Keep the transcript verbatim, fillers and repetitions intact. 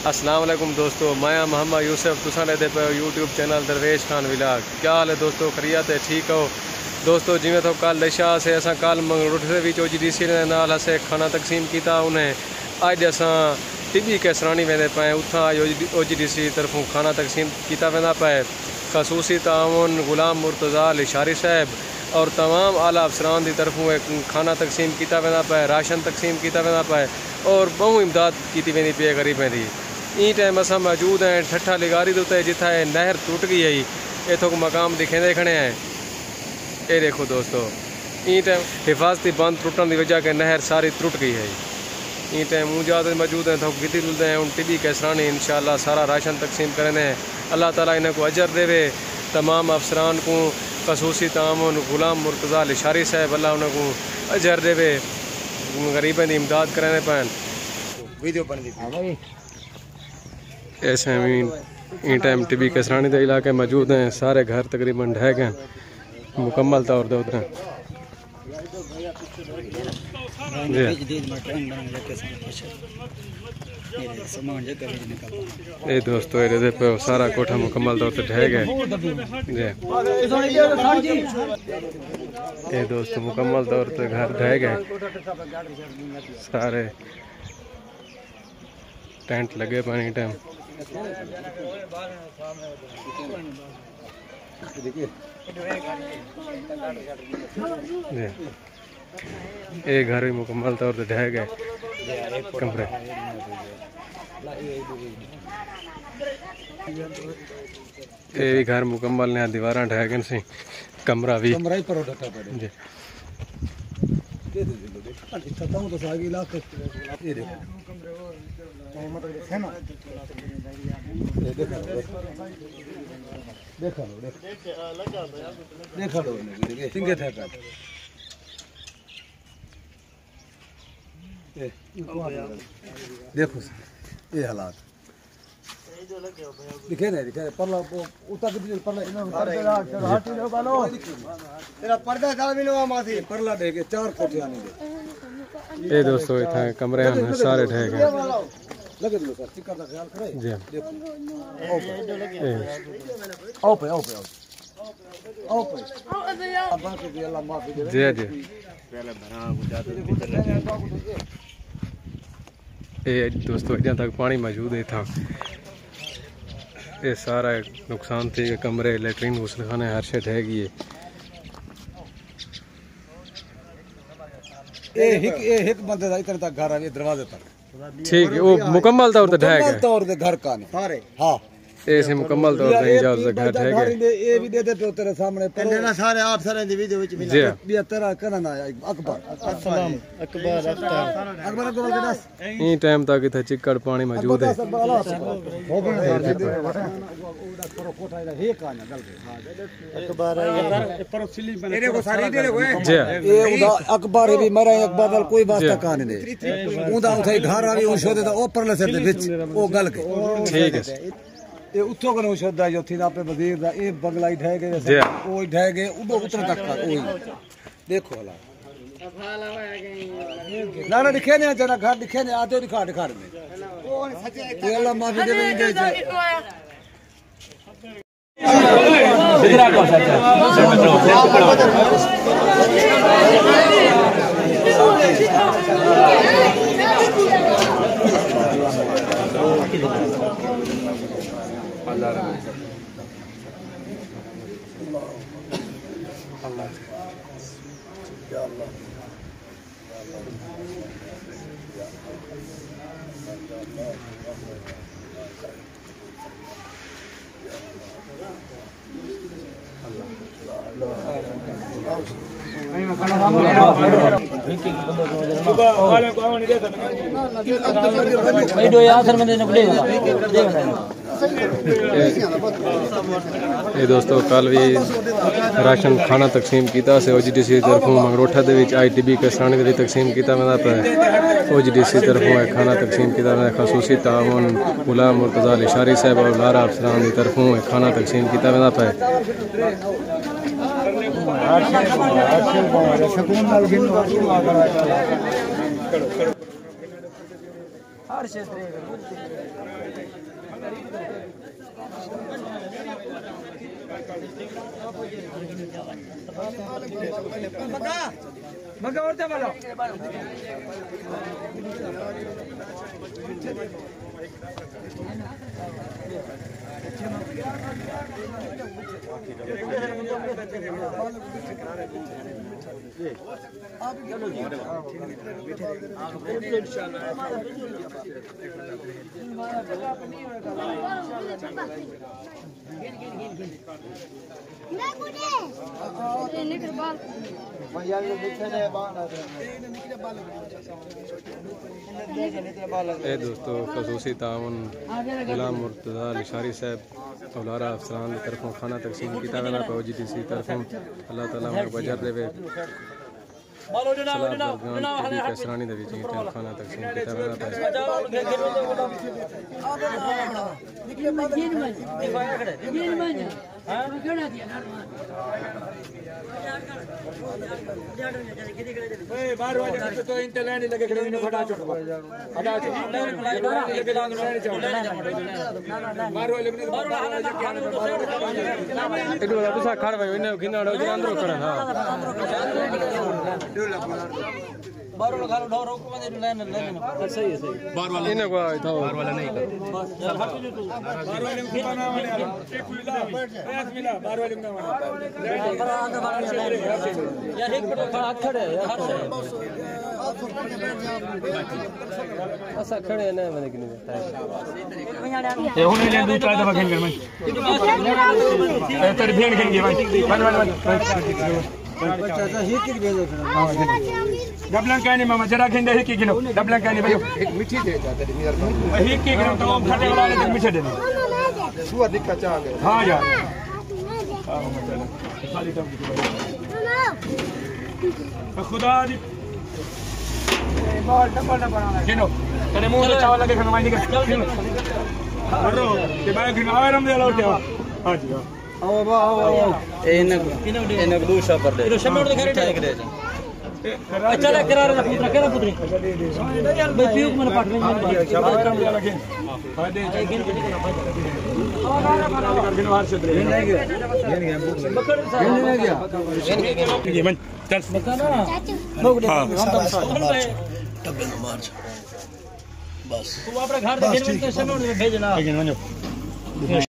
अस्सलाम वालेकुम दोस्तों, मैं मोहम्मद यूसुफ तुसा लेते पे यूट्यूब चैनल दरवेश खान विलाग। क्या हाल है दोस्तों, खरीत है? ठीक हो दोस्तों। जिमें तो कल दशा से असा कल मंगलुठे ओ जी डी सी नाल असें खाना तकसीम किया। उन्हें अज असा टिब्बी कैसरानी वेंदे पे, उतना ओ जी डी सी तरफों खाना तकसीम किया वेंदा पे। खसूसी ताउन गुलाम मुर्तज़ा लिशारी साहब और तमाम आला अफसरान की तरफों एक खाना तकसीम किया वेंदा पे, राशन तकसीम किया वेंदा पे और बहु इमदाद की वेंदी पे गरीबें की। ई टाइम असा मौजूद हैं ठट्ठा लिगारी उत्ते जिथा नहर टुट गई है, इतों मकाम दिखेंदे खड़े हैं। ये देखो दोस्तों, ई टाइम हिफाजती बंद टुटन की वजह के नहर सारी टुट गई है। ई टाइम ऊँचा मौजूद हैं तो गिद्दी तुलते हैं। उन टिब्बी कैसरानी इंशाअल्लाह सारा राशन तकसीम करें। अल्लाह ताला इन्हें को अजर देवे। तमाम अफसरान को खसूसी ताउन गुलाम मुर्तज़ा लिशारी साहब अल्लाह उन्हें को अजर देवे, गरीबों की इमदाद करें पैन। वीडियो बन दी ऐसे ई टाइम टिब्बी कैसरानी के इलाके मौजूद हैं। सारे घर तकरीबन ढह गए मुकम्मल तौर पर उधर। ये दोस्तों ये पे सारा कोठा मुकम्मल तौर पर ढह गए। ये दोस्तों मुकम्मल तौर पर घर ढह गए, सारे टेंट लगे पानी टाइम। ये घर भी मुकम्मल तौर पर ढह गए कमरे। ये भी घर मुकम्मल ने दीवार ढह गए सी, कमरा भी जी। देखा लो देखा लो देखो ये हालात दिखे नहीं दिखे। परला उतर के परला इना तेरा पर्दा डाल भी लो माथी परला दे के चार कोठे आने दे। ये दोस्तों इतना कमरे हैं सारे ढह गए। लगे दो सर टिक्का का ख्याल करे जी। देखो आओ पे आओ पे आओ पे अब्बा के भी अल्लाह माफी दे जी जी। पहले भरा गुजात ये दोस्तों इधर तक पानी मौजूद है था। ये सारा नुकसान थी, कमरे लेटरिन गुसल खाने हर शे ढह गई है। ये एक ये एक बंदे दा इधर तक घर आ दरवाजे तक ठीक है। वो मुकम्मल तौर पर ढह गए, मुकम्मल तौर पे घर का नहीं सारे। हां ऐसे मुकम्मल तौर पे इजाजत घर ढह गए। ये भी दे दे तो तेरे सामने पहले ना सारे आप सारे दी वीडियो विच मिला भी तेरा करना अकबर अस्सलाम अकबर अकबर अकबर अकबर के दस ई टाइम तक इथे चिकड़ पानी मौजूद है। हो गए पूरा कोठा इधर हे का ना गल के अकबर ये पर सिली बने तेरे को सारी दे जी। ये उदा अकबर भी मरा अकबर कोई वास्ता का नहीं उदा उथे घर आ गई उस दे तो ऊपर ले से विच ओ गल के ठीक है। ये उतो कनो श्रद्धा जो थी आपे वजीर दा ए बंगला ही ढह गए जी, ओ ढह गए उदो उतर तक का ओई देखो वाला ना ना दिखे नहीं जना घर दिखे नहीं आते दिखा दिखा में ओ सच्चे ये अल्लाह माफी दे दे जे बिगड़ा को सच्चा अल्लाह अल्लाह या अल्लाह ये दोस्तों कल भी राशन खाना तकसीम किया से ओ जी डी सी तरफों मंगरोठा के आई टी बी कैसरानी के लिए तकसीम किया वह पे ओ जी डी सी तरफों खाना तकसीम किया वह खसूसी ताउन गुलाम मुर्तज़ा लिशारी साहब और लारा अफसरान की तरफों खाना तकसीम किया वह पे। मगा और वाला ए दोस्तों खसूसी ताउन गुलाम मुर्तज़ा लिशारी साहब औलारा अफसरान की तरफों खाना तकसीम किया गया है जी डी सी तरफों अल्लाह ताला उन्हें बजर देवे सरानी दे विच खाना तकसीम किया गया बाहर वाले तो इंटर लाइन लगे खड़े इन्हें फटा छोड़ फटा छोड़ लगे डांग लाइन छोड़ बाहर वाले ने बाहर वाले के आने इधर वाला तो सा खड़ भाई इन्हें गिना डो अंदर खड़ा था बाहर वाला खालो डोर रोक में लाइन लाइन सही है सही बाहर वाला इन्हें को था बाहर वाला नहीं बाहर वाले में खाना वाले एक मिला एक मिला बाहर वाले में यार एक मिनट खड़े यार ऐसा खड़े ना मैंने कि नहीं है ये होने ले दो चार दफा खेल कर मैं तेरे भेड़ खेल गए भाई वन वन वन अच्छा हिट की भेजो हां डबल कहनी मामा जरा खेंदे हिट की गिनो डबल कहनी भाई एक मीठी दे जाते हैं यार हिट की गिनो तो खड़े वाले तक मीठे देने सुअर दिक्कत चाह गए हां यार हां मतलब खाली टम की खुदा दी बॉल डबल ना बनाना गिनो तेरे मुंह से चावल लगे खाना मार के अरे के भाई गिनो आवे रम दे लौटे हां जी आओ बा आओ एने एने दूसरा पर दे शमोड़ दे खरीद दे अच्छा ले करार ना पुत्र केरा पुत्री भाई पीक मन पाट में शाबाश काम दिया लगे हां दे गिन गिन गिन हार से दे नहीं गया गिन गया बकड़ नहीं गया गिन गया मन चल बता ना लोग दे हम तो डब्बे में मार बस तू अपने घर दे गिन के शमोड़ में भेजना गिन वनो